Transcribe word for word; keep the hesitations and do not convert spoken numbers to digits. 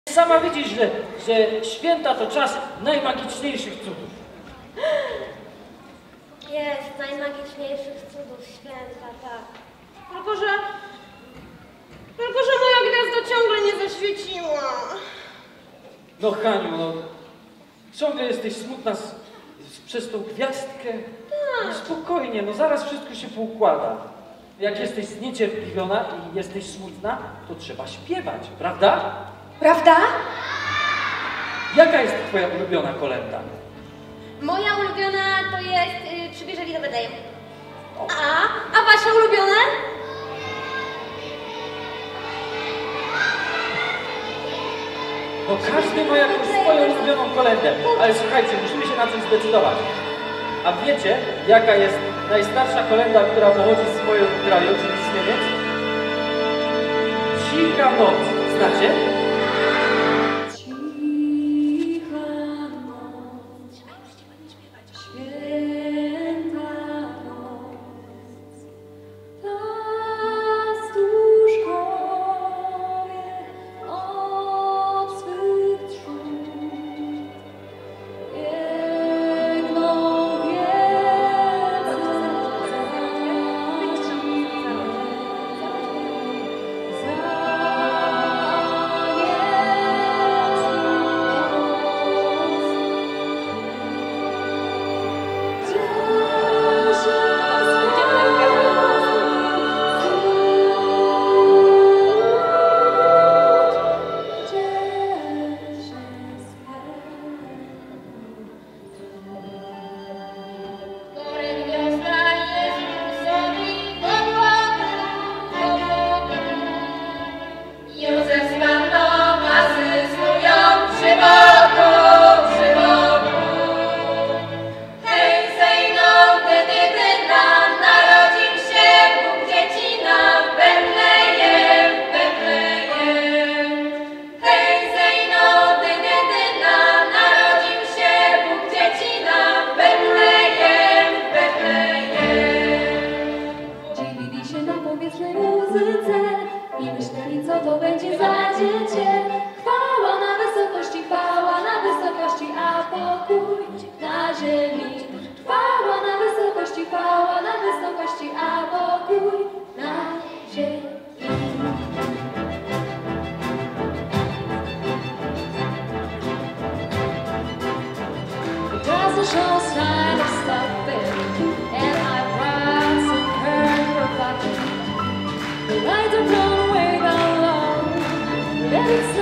Sama widzisz, że, że święta to czas najmagiczniejszych cudów. Jest, najmagiczniejszych cudów święta, tak. Tylko, że... Tylko, że moja gwiazda ciągle nie zaświeciła. No Haniu, no ciągle jesteś smutna z, z, przez tą gwiazdkę. No, spokojnie, no zaraz wszystko się poukłada. Jak jesteś zniecierpliwiona i jesteś smutna, to trzeba śpiewać, prawda? Prawda? Jaka jest twoja ulubiona kolęda? Moja ulubiona to jest y, Przybierzeli do Betlejem. A? A wasza ulubiona? No każdy ma jakąś swoją ulubioną kolędę, ale słuchajcie, musimy się na coś zdecydować. A wiecie, jaka jest najstarsza kolęda, która pochodzi z swojego kraju, czyli z Niemiec? Cicha noc. Znacie? I myśleli, co to będzie za dziecię. Chwała na wysokości, chwała na wysokości, a pokój na ziemi. Chwała na wysokości, chwała na wysokości, a pokój na ziemi. It doesn't show sign of stopping, and I brought some current for pocket. The lights are blown away down low, but it's